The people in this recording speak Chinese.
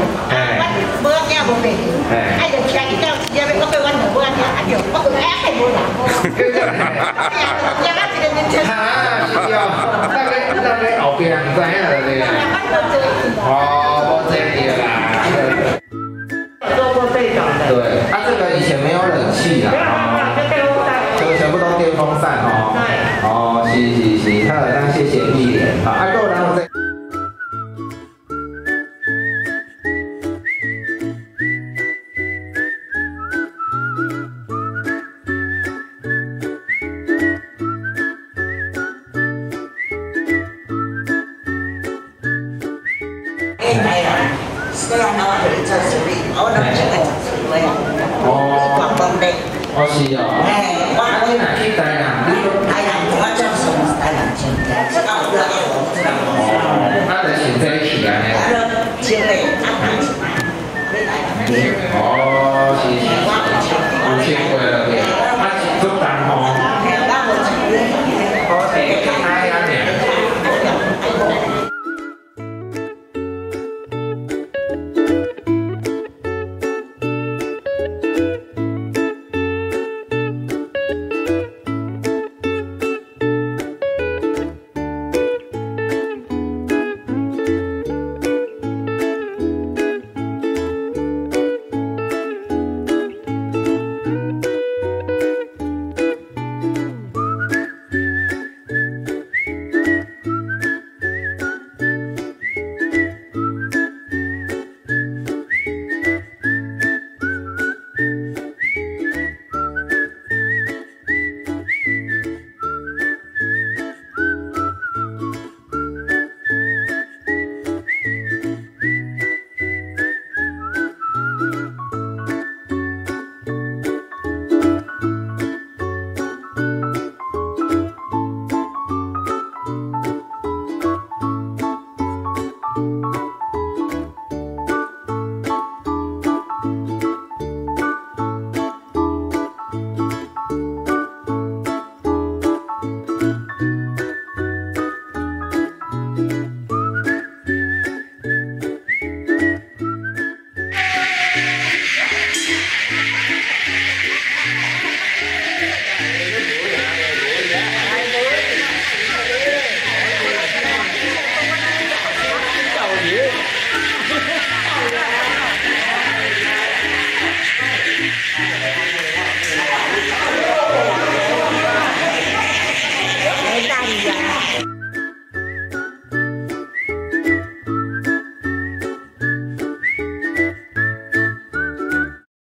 无惊无病，哎，就车一到时啊，要我过阮就无安尼啊，就我讲哎，还无人， 哈，是哦，咱后边唔知影了咧。哦，无这个啦。 做过这种的。 对，啊，这个以前没有冷气啦，这个全部都电风扇哦。对。哦，是，好，那谢谢碧莲，好，啊，够然后再。 虽然我是做生意，我拢是爱做生意啊。哦。广东的。 哦是哦。哎，我你若去台南，你讲台南我做生意台南请假，这个我不要哦，啊，就是在一起安尼。 请嘞，啊，谈起来，你来。 哦，是，有请过。